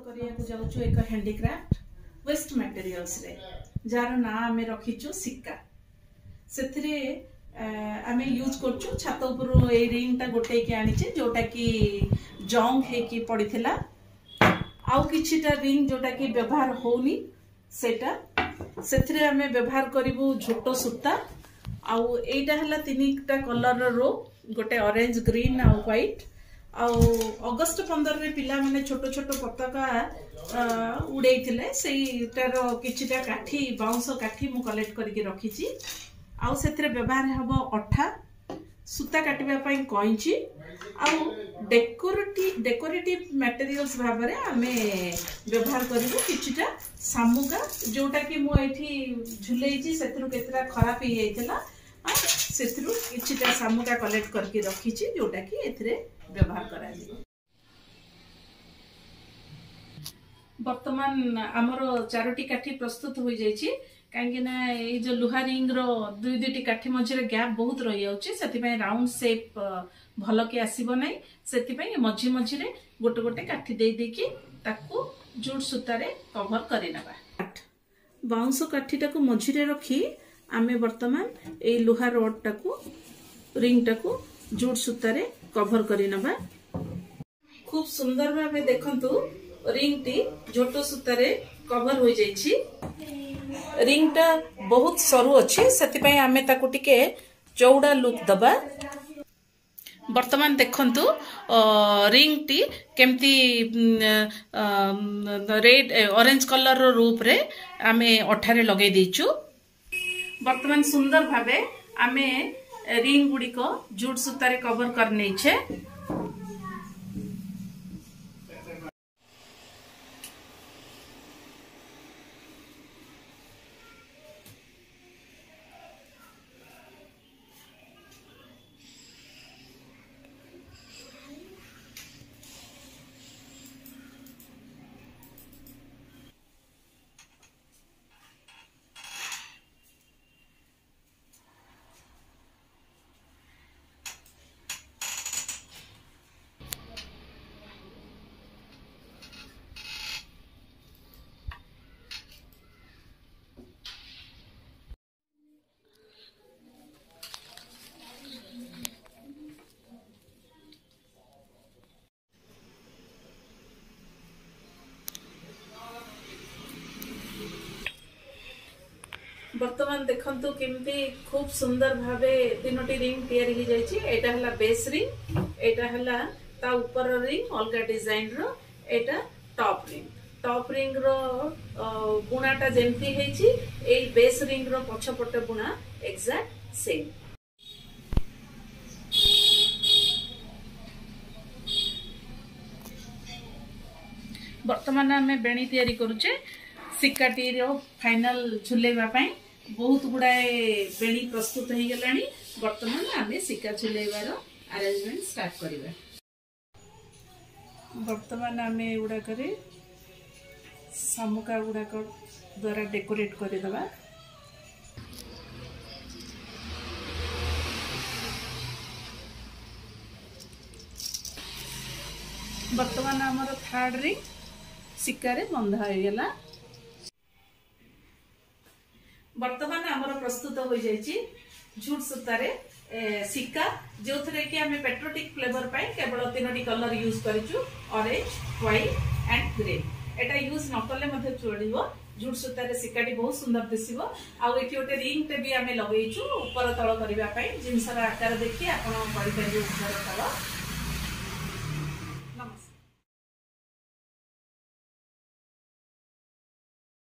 करिया जाउछु एक हैंडीक्राफ्ट वेस्ट मटेरियल्स रे जार ना आमे रखिछु सिक्का सेथरे आमे यूज करछु छात ऊपर ए रिंग ता गोटे के आनिचे जोटा की जंग हे की पड़िथिला आउ किछिटा रिंग जोटा की व्यवहार होनी सेटा सेथरे आमे व्यवहार करिवु झोटो सूता आउ एटा हला तीनटा कलर रो गोटे ऑरेंज ग्रीन आउ व्हाइट अगस्त 15 रे पिला माने छोटो छोटो पताका उड़ेइथिले सेइटार किछिटा काठी बाउंस काठी मु कलेक्ट करके रखिछि आउ सेथरे व्यवहार हबो अठा सूता काटिबा पई कइछि आउ डेकोरेटिव मटेरियल्स भाबरे आमे व्यवहार करिवु किछिटा सामुगा जोटा कि मु एठी झुलेइछि सेथरु केतरा खराब ही जाइतला सेथरु किछिटा सामुगा कलेक्ट करके रखिछि जोटा कि एथरे व्यवहार करा जी। वर्तमान आमर चारोटी काठी प्रस्तुत हो जाइछि काहेकि ना ए जो लुहा रिंग रो दुई दुईटी काठी मझे गैप बहुत रही जाउछि सेति पय राउंड शेप भलो के आसीबो नै सेति पय मझी मझी रे गोटे गोटे काठी दे दे की ताकू जूट सूता रे कवर करि नबा बाउंस काठी टाकू मझी रे रखी आमे वर्तमान ए लुहा रड टाकू रिंग टाकू जूट सूता रे कवर करि नबा खूब सुंदर भाबे देखंतु रिंग टी झोटो सूता रे कवर हो जाइछि रिंग टा बहुत सरू अछि सेति पय आमे ताकू टिके चौड़ा लुक दबा वर्तमान देखंतु रिंग टी केमती रेड ऑरेंज कलर रो रूप रे आमे अठारे लगे देइछु वर्तमान सुंदर भाबे आमे रिंग गुडी को जूट सूता रे कवर कर नै छे वर्तमान देखंतु केमती खूब सुंदर भावे तीनोटी रिंग तैयारी हो जाइछि एटा हला बेस रिंग एटा हला ता ऊपर रिंग अलगा डिजाइन रो एटा टॉप रिंग रो बुणाटा जेमती हेछि ए बेस रिंग रो पछपटे बुणा एग्जैक्ट सेम वर्तमान हमें बेणी तैयारी करूचे सिक्काटी रो फाइनल झुलेबा पई बहुत गुड़ाए बेणी प्रस्तुत हो गलानी वर्तमान आमे सिक्का झुलेबार अरेंजमेंट स्टार्ट करिबा वर्तमान आमे उडा करे सामुका उडा को द्वारा डेकोरेट करि दबा वर्तमान हमर थर्ड रिंग सिक्का रे बंधा हो गेला वर्तमान आमर प्रस्तुत हो जाइछि झूट सूता रे सिक्का जो थरे कि हमें पेट्रोटिक फ्लेवर पाई केवल तीनोटी कलर यूज करिछु ऑरेंज व्हाइट एंड ग्रीन एटा यूज न करले मध्ये चोड़िबो झूट सूता रे सिक्काटी बहुत सुंदर दिसिबो आ एठी ओटे रिंग टे भी हमें लगेइछु ऊपर तळ करिबा पाई जिंसर आकार देखि आपण करि परिबे ऊपर तळ